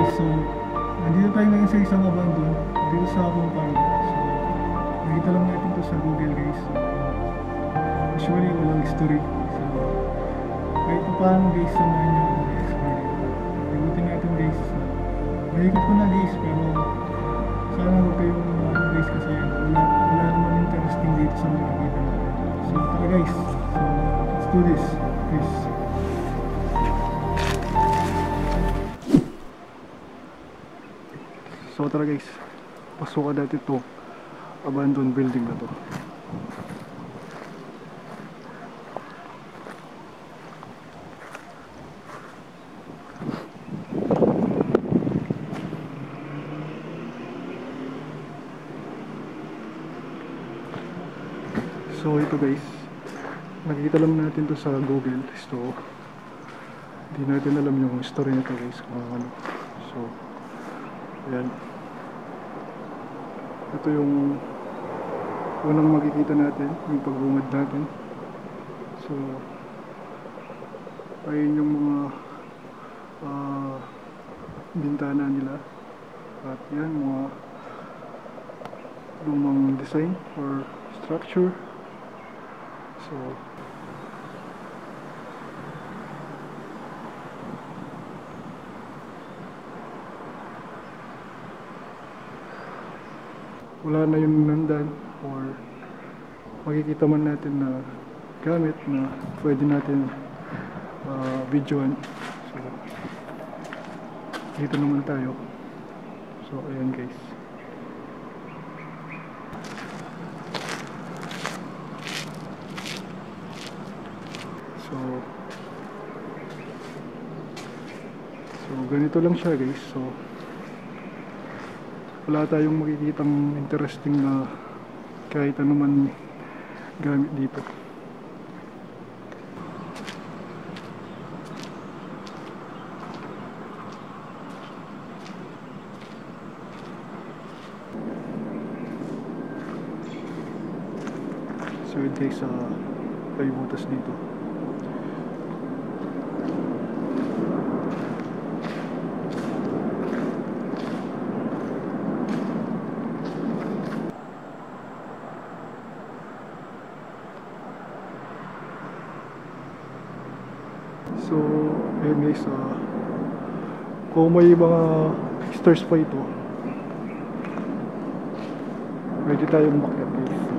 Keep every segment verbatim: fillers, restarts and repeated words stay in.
guys, so nandito tayo ngayon sa isang abandon dito sa Pampanga. So nakita lang natin to sa Google guys. So, usually walang history. So kahit pa paano guys, samahan nyo ako i-explore dito. Ibutin natin guys. So, naikot ko na guys, pero sana huwag kayong ano guys, kasi wala, wala naman interesting dito sa makikita natin. So tara guys, so let's do this. Peace. So tara guys, pasukan natin to abandoned building na to. So ito guys, nakikita lang natin to sa Google. So hindi natin alam yung story nito guys, kung ano. So ayan, ito yung unang makikita natin, yung pagbungad natin. So ayun yung mga uh, bintana nila. At yan, mga lumang design or structure. So wala na yung nandan or makikita man natin na gamit na pwede natin uh, videoan. So dito naman tayo. So ayan guys. So So ganito lang siya guys. So wala tayong makikitang interesting na kahit ano man gamit dito. So yun guys, sa uh, may butas dito. So, ayun guys, uh, kung may mga stairs pa ito, pwede tayong makyat guys. So,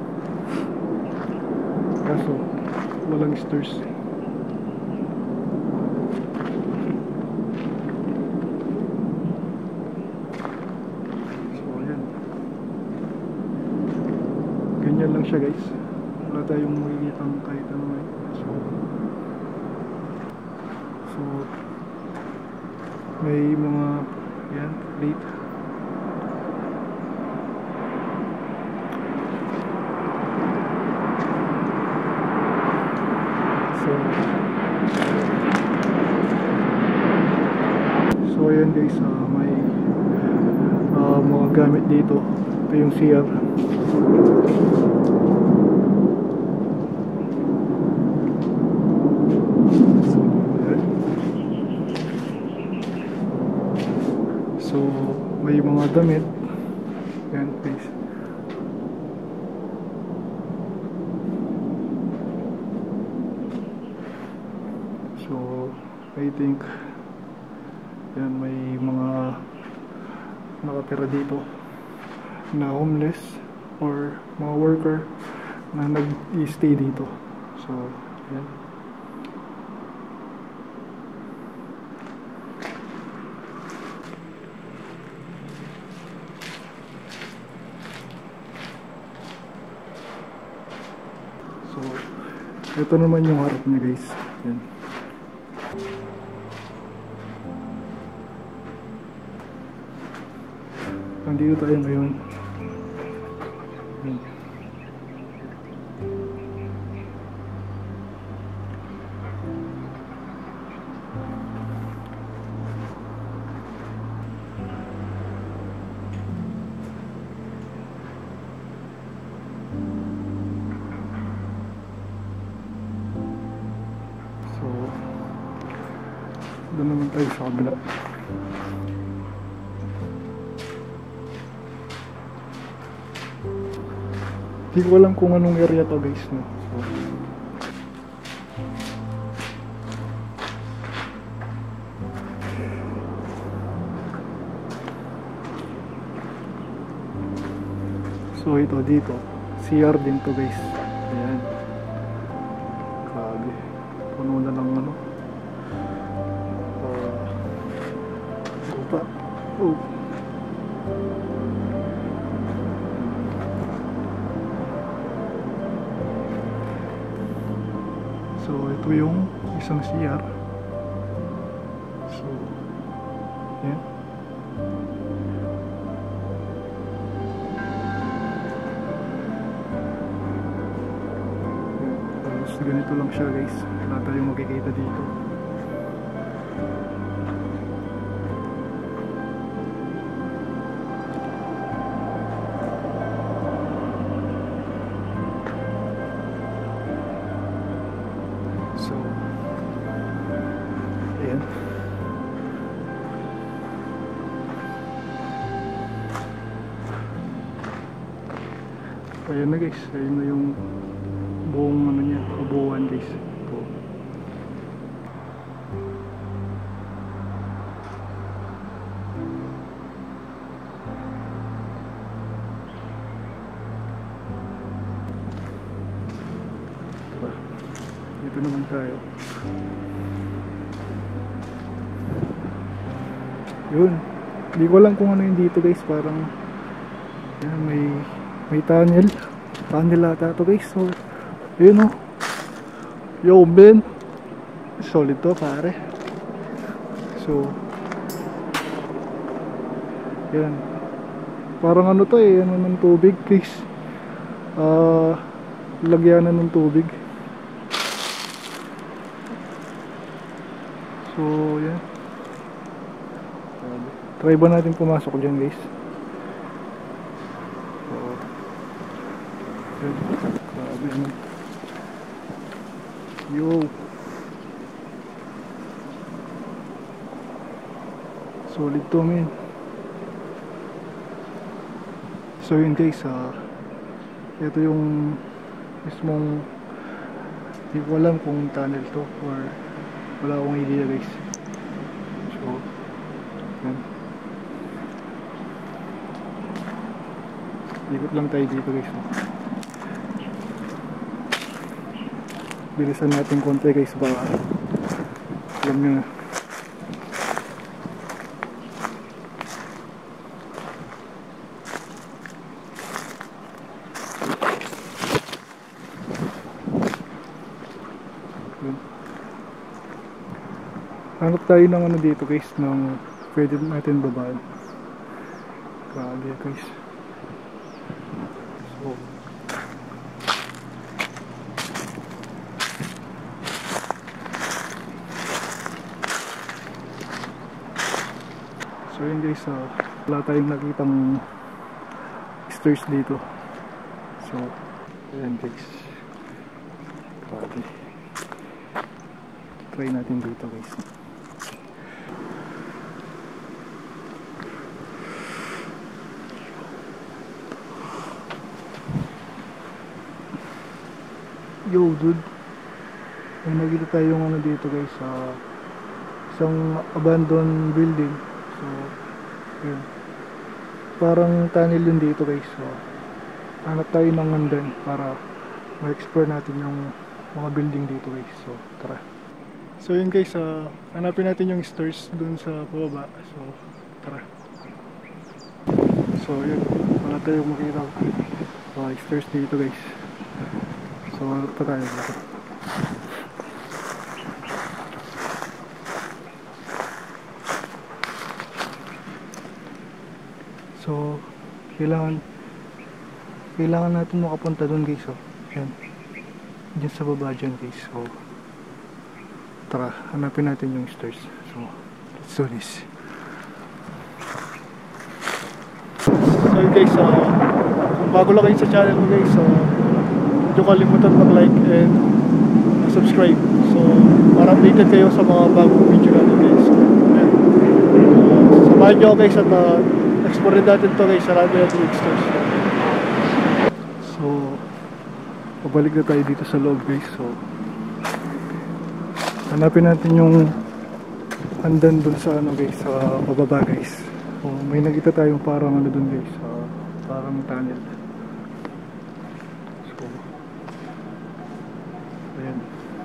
kaso, walang stairs. So, ayan. Ganyan lang siya guys. Wala tayong makikitang kahit ano eh. So, So, may mga yan, plate. So, so ayan guys, uh, may uh, mga gamit dito. Ito yung C R. So, may mga damit. Yan, please. So, I think yan, may mga nakatira dito na homeless or mga worker na nag-i-stay dito. So, yan. So, ito naman yung harap niya guys. Yan. Nandito tayo ngayon. Yan. Doon naman tayo sa kabila. Hindi ko alam kung anong area to guys, no? So, so ito dito, C R din to guys. Ayan. Grabe. Puno na lang ano. Uh, lupa. Oh. So ito yung isang C R. So, yan. So ganito lang siya guys. Wala tayong makikita dito. So, ayan. Ayan na guys. Ayan na yung buong ano niya, ubuan guys. Ito. Dito naman tayo. Yun. Hindi ko alam kung ano yung dito guys. Parang yan, may may tunnel. Tunnel ata ito guys. So, yun o. Yo Ben. Solid to pare. So, yan. Parang ano to eh. Ano ng tubig guys. Ah, uh, lagyanan ng tubig. So, yan. Try ba natin pumasok dyan guys? So, yan. Grabe naman. Yo. Solid to man. So yun guys, uh, ito yung mismong, hindi ko alam kung tunnel to or wala akong idea guys. So yan, ikot lang tayo dito guys. Bilisan natin konti guys, baka alam nyo na. Hanap tayo ng ano dito guys, ng pwede natin babaan. Grabe guys. So, so yun guys, uh, wala tayong nakitang stairs dito. So ayan guys, grabe. Try natin dito guys. Yo dude, may nakita tayong ano dito guys, sa uh, isang abandoned building. So yun, parang tunnel yun dito guys. So hanap tayo ng andan para ma-explore natin yung mga building dito guys. So tara. So yun guys, uh, hanapin natin yung stairs dun sa pababa. So tara. So yun, wala tayong makita uh, stairs dito guys. So ito tayo dito. So kailangan kailangan natin makapunta doon guys. So yan, dyan sa baba dyan guys. So tara, hanapin natin yung stairs. So let's do this. So yun guys, uh, kung bago lang kayo sa channel mo guys, so huwag nyo kalimutan mag-like and subscribe. So para updated kayo sa mga bagong video natin guys. Samahan nyo guys at uh, explore natin to guys. Sarami natin yung stores. So, pabalik na tayo dito sa loob guys. So, hanapin natin yung andan dun sa ano guys, sa pababa guys. So, may nakita tayong parang ano dun guys, uh, parang tunnel. So, ayan.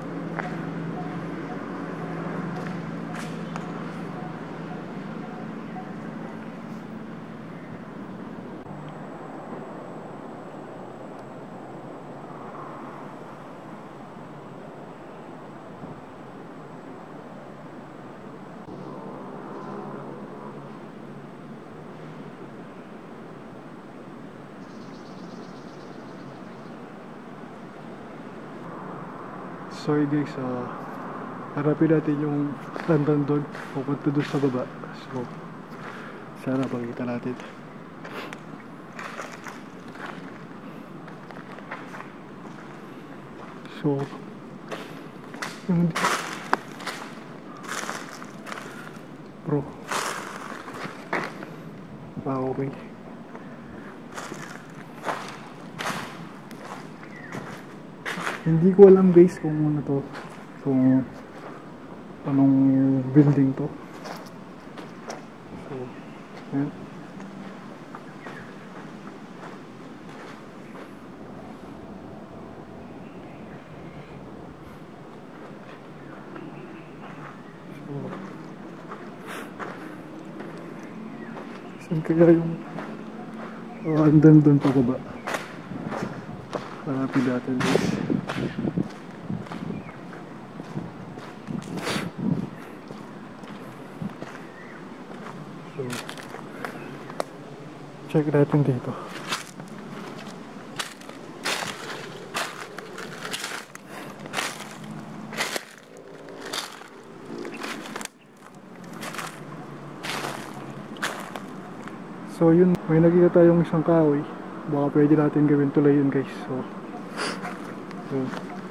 Sorry guys, uh, harapin natin yung andan doon, pupunta doon sa baba. So, sana makita natin. So, yung bro, ah, okay. Hindi ko alam guys kung ano to, kung anong building to. So, ayan. So, saan kaya yung uh, andan doon pa ba? Hanapin natin guys. So, check natin dito. So yun, may nakita tayong isang kahoy. Baka pwede natin gawin tulay yun guys. So, yun.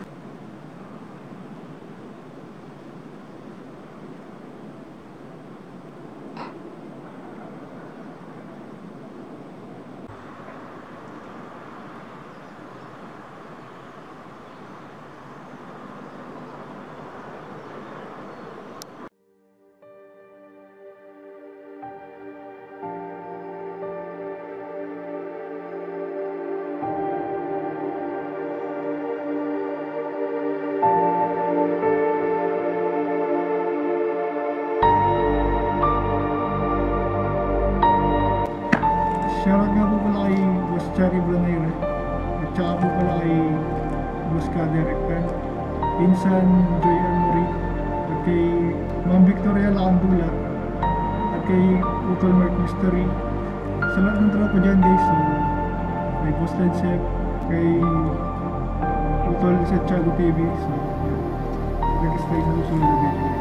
Shoutout nga po pala kay Boss Cherry Blanayre at saka po pala kay Boss Kaderek and Insan Joy Almori at kay Ma'am Victoria Lacandula at kay Utol Mark Mystery. Sa lahat ng tropa dyan guys, so kay Boss Ledsep, kay Utol sa Tiago T V. So, nag-stay sa susunod na video.